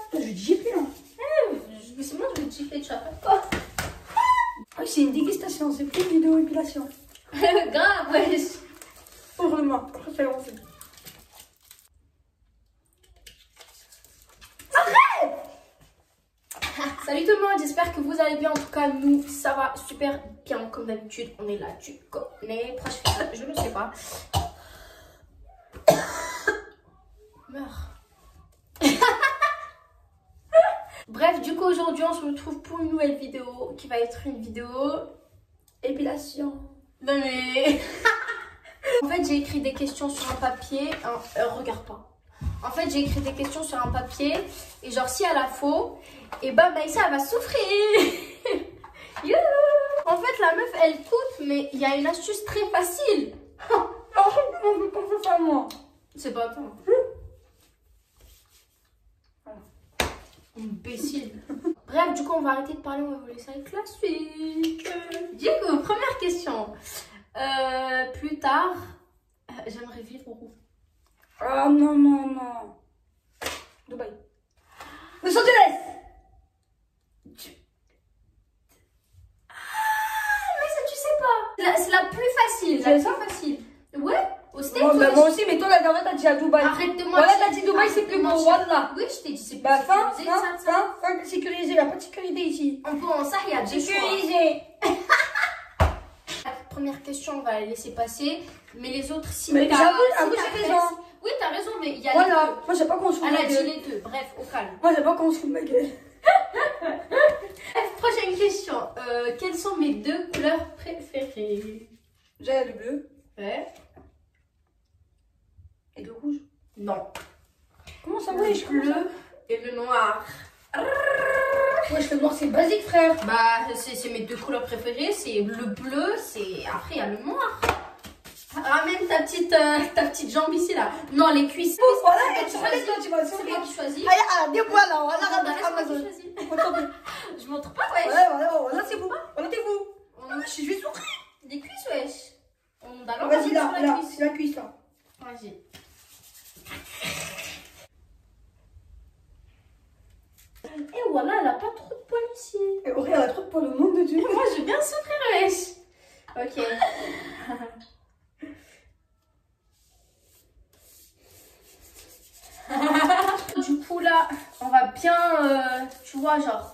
Je vais te gifler, hein. C'est moi, je vais te gifler, tu vas faire quoi? Ah, c'est une dégustation, c'est plus une vidéo épilation. Grave, wesh. Ouvre-moi, après fais lancer. Salut tout le monde, j'espère que vous allez bien. En tout cas, nous, ça va super bien. Comme d'habitude, on est là, tu connais. Pourquoi je fais ça? Je ne sais pas. Meurs. Bref, du coup, aujourd'hui, on se retrouve pour une nouvelle vidéo qui va être une vidéo épilation. Non mais... En fait, j'ai écrit des questions sur un papier. Regarde pas. En fait, j'ai écrit des questions sur un papier. Et genre, si elle a faux, et bah Maïssa, elle va souffrir. Yeah. En fait, la meuf, elle coupe, mais il y a une astuce très facile. On veut pas faire ça, moi. C'est pas toi. Voilà. Imbécile. Bref, du coup, on va arrêter de parler. On va vous laisser avec la suite. Du coup, première question. Plus tard, j'aimerais vivre où? Ah non, non, non. Dubaï. Los Angeles. Mais ça, tu sais pas. C'est la plus facile. La plus facile. Ouais, au States. Bon, bah, moi aussi, mais toi, la dernière, t'as dit à Dubaï. Arrête de moi. Voilà, t'as dit Dubaï, c'est plus beau. Voilà. Oui, je t'ai dit c'est plus Bah, fin, sécurisé. Il n'y a pas de sécurité ici. On peut en ça, il y a des choix. Sécurisé. La première question, on va la laisser passer. Mais les autres, si mais t'as j'avoue, j'ai raison. Oui, t'as raison, mais il y a voilà. les deux. Moi, j'ai pas qu'on se fout Elle de a ma dit gueule. les deux. Bref, au calme. Moi, j'ai pas qu'on se fout de ma gueule. Bref, prochaine question. Quelles sont mes deux couleurs préférées? J'ai le bleu. Ouais. Et le rouge. Non. Comment ça, Le wesh? bleu et le noir. Wesh, le noir, c'est basique, frère. Bah, c'est mes deux couleurs préférées. C'est le bleu, c'est... Après, il y a le noir. Ramène ta petite jambe ici, là. Non, les cuisses. Voilà, c'est et tu toi vas qui les deux, tu vas choisis. C'est moi qui choisis. Allez, des poils, là. Voilà, Bah, regarde laisse-moi Amazon. qui choisis. Je Je montre pas, wesh. Ouais, voilà, c'est vous. Voilà, t'es vous. Je vais souffrir. Des cuisses, wesh. On va Vas-y, là, sur là, cuisse. c'est la cuisse, là. Vas-y. Et voilà, elle a pas trop de poils ici. Et Auré, elle a trop de poils au monde de Dieu. Moi, je vais bien souffrir, wesh. Ok. Du coup, là, on va bien, tu vois, genre...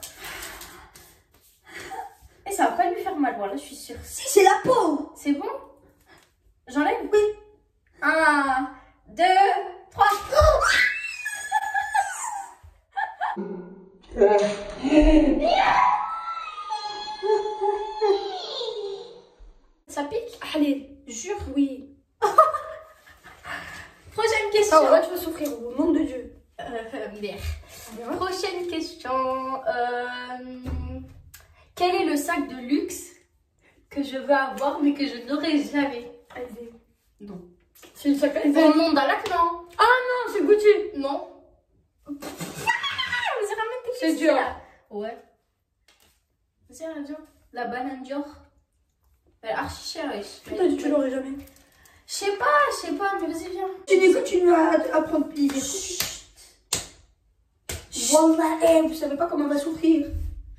Et ça va pas lui faire mal, voilà, je suis sûre. Si, c'est la peau. C'est bon? J'enlève? Oui. 1, 2, 3. Ça pique? Allez, Jure. oui. Prochaine question. Ah, là, tu vas souffrir, au nom de Dieu. Merde. Prochaine question. Quel est le sac de luxe que je veux avoir mais que je n'aurai jamais? Allez. Non. C'est le sac à Au monde à lac, non. Ah non, c'est Gucci. Non. Vas-y, ramène tes C'est cuisses, dur. là. Ouais. Vas-y, radio. La banane Dior. Elle est archi chère, wesh. Putain, tu l'aurais jamais. Je sais pas, mais vas-y, viens. Tu dis que tu vas apprendre plaisir. Wallah, vous savez pas comment elle va souffrir.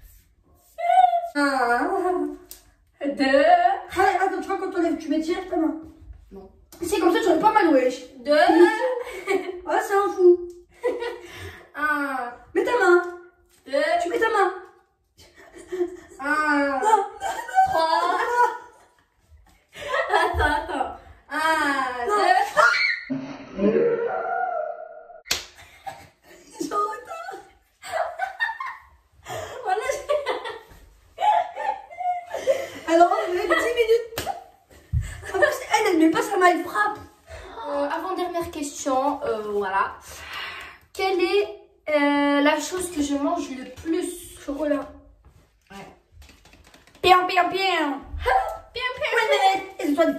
1, 2. Allez, attends, tu vois, quand on lève, tu mets direct ta main. Non. C'est comme ça, tu aurais pas mal, wesh. 2. Ah, c'est un fou. 1, Mets ta main. 2. Tu mets ta main. 1, 3. Attends. 1, 2, 3. Ils sont en retard. Voilà. Alors, on met 10 minutes. En plus, elle met pas sa main, elle frappe. Avant-dernière question, voilà. Quelle est la chose que je mange le plus? Chocolat. Ouais. Bien. Bien. Et toi,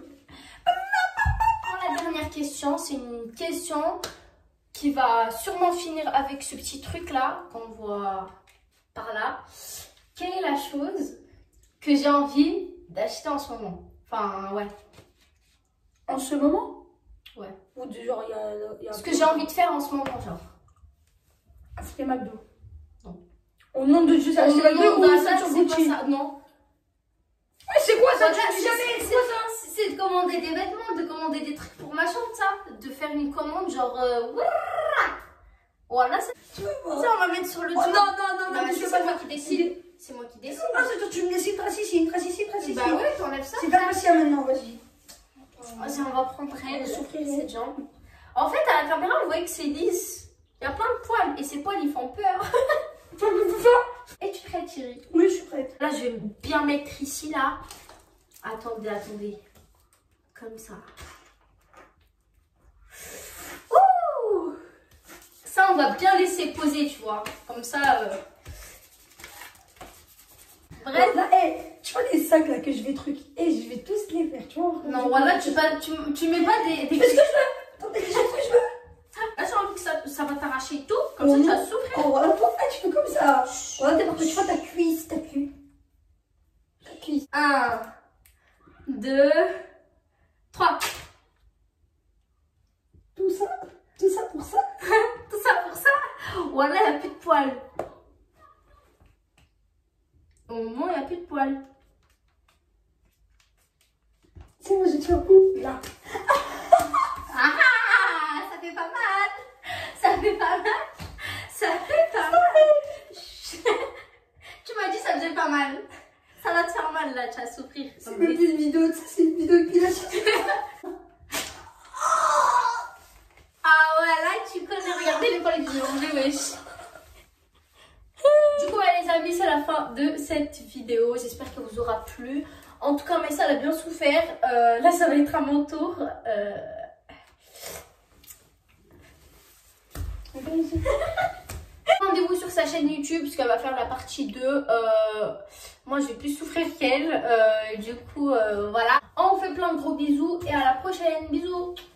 Pour la dernière question, c'est une question qui va sûrement finir avec ce petit truc là qu'on voit par là. Quelle est la chose que j'ai envie d'acheter en ce moment? Enfin, ouais. En ce moment? Ouais. Ou du genre, il y a Ce que j'ai envie de faire en ce moment, genre. Les McDo. Non. Au nom de Dieu, ça acheté McDo ou ça, sur c'est Gucci? pas ça. Non. C'est quoi ça? Voilà, Tu dis jamais, c'est quoi ça? c'est de commander des vêtements, de commander des trucs pour ma chambre, ça. De faire une commande, genre. Voilà, ça, Tu veux voir? on va mettre sur le Oh, dos. non, Mais tu veux c'est pas moi faire. qui décide. C'est moi qui décide. Ah, c'est toi, tu me décides, trace ici, trace ici, trace ici. Bah ouais, t'enlèves ça. C'est pas patient maintenant, vas-y. On va prendre elle, souffrir. cette jambe. En fait, à la caméra, on voit que c'est lisse. Il y a plein de poils et ces poils, ils font peur. Es-tu prête, Thierry? Oui, je suis prête. Là, je vais bien mettre ici, là. Attendez. Comme ça. Ouh! Ça, on va bien laisser poser, tu vois. Comme ça. Bref. Là, tu vois les sacs là que je vais truquer. Je vais tous les faire, tu vois. Non, voilà, tu mets pas des. Je fais ce que je veux. Attendez, je fais ce que je veux. Là, j'ai envie que ça va t'arracher tout. Comme ça, tu vas souffrir. Oh, voilà, toi, tu fais comme ça. Voilà, t'es parfait. Tu vois ta cuisse, ta cuisse. 1, 2, 3. Tout ça pour ça. Tout ça pour ça. Voilà, il n'y a plus de poils. Au moment, il n'y a plus de poils. C'est moi, je tiens où là. Ah, ça fait pas mal. Ça fait pas mal. Tu m'as dit ça faisait pas mal. Ça va te faire mal là, tu vas souffrir. C'est même plus une vidéo de ça, c'est une vidéo d'épilation. Ah ouais, là tu connais, regardez les poils que j'ai mangé, wesh. Du coup, les amis, c'est la fin de cette vidéo. J'espère qu'elle vous aura plu. En tout cas, Maïssa, elle a bien souffert. Là, ça va être à mon tour. Rendez-vous sur sa chaîne YouTube parce qu'elle va faire la partie 2. Moi, je vais plus souffrir qu'elle. Du coup, voilà. On vous fait plein de gros bisous et à la prochaine. Bisous.